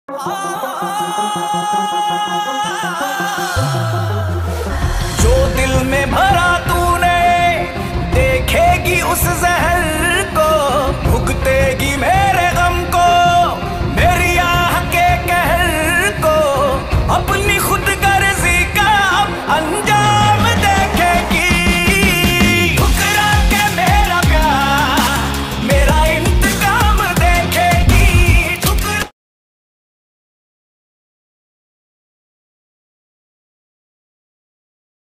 जो दिल में भरा तूने देखेगी उस जहर को, भुगतेगी मेरे